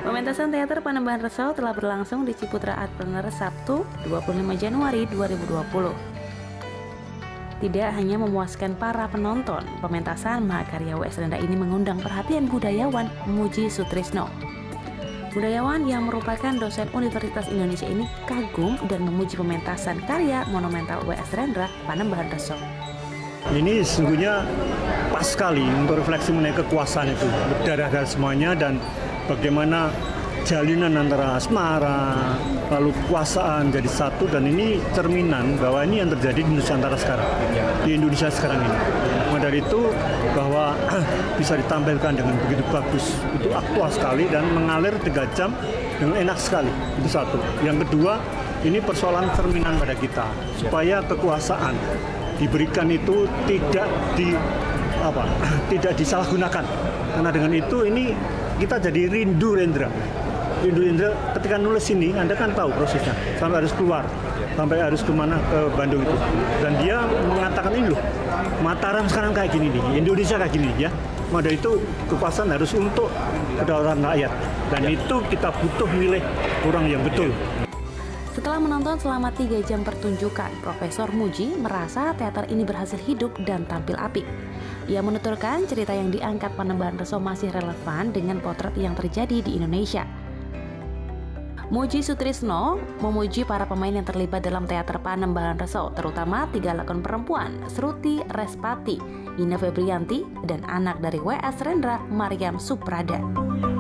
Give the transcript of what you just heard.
Pementasan teater Panembahan Resa telah berlangsung di Ciputra Artpreneur Sabtu 25 Januari 2020. Tidak hanya memuaskan para penonton, pementasan Mahakarya W.S. Rendra ini mengundang perhatian budayawan Muji Sutrisno. Budayawan yang merupakan dosen Universitas Indonesia ini kagum dan memuji pementasan karya monumental W.S. Rendra Panembahan Resa. Ini sesungguhnya pas sekali untuk refleksi mengenai kekuasaan itu, berdarah-darah semuanya, dan bagaimana jalinan antara asmara, lalu kekuasaan jadi satu, dan ini cerminan bahwa ini yang terjadi di Nusantara sekarang, di Indonesia sekarang ini. Maka dari itu bahwa bisa ditampilkan dengan begitu bagus, itu aktual sekali dan mengalir 3 jam dengan enak sekali, itu satu. Yang kedua, ini persoalan cerminan pada kita, supaya kekuasaan diberikan itu tidak disalahgunakan, karena dengan itu ini kita jadi rindu Rendra ketika nulis ini. Anda kan tahu prosesnya sampai harus keluar, sampai harus kemana, ke Bandung itu, dan dia mengatakan ini loh, Mataram sekarang kayak gini nih, Indonesia kayak gini ya. Maka itu kekuasaan harus untuk kedaulatan rakyat, dan itu kita butuh milih orang yang betul. Setelah menonton selama 3 jam pertunjukan, Profesor Muji merasa teater ini berhasil hidup dan tampil apik. Ia menuturkan cerita yang diangkat Panembahan Resa masih relevan dengan potret yang terjadi di Indonesia. Muji Sutrisno memuji para pemain yang terlibat dalam teater Panembahan Resa, terutama 3 lakon perempuan, Sruti Respati, Ina Febrianti, dan anak dari W.S. Rendra, Maryam Suprada.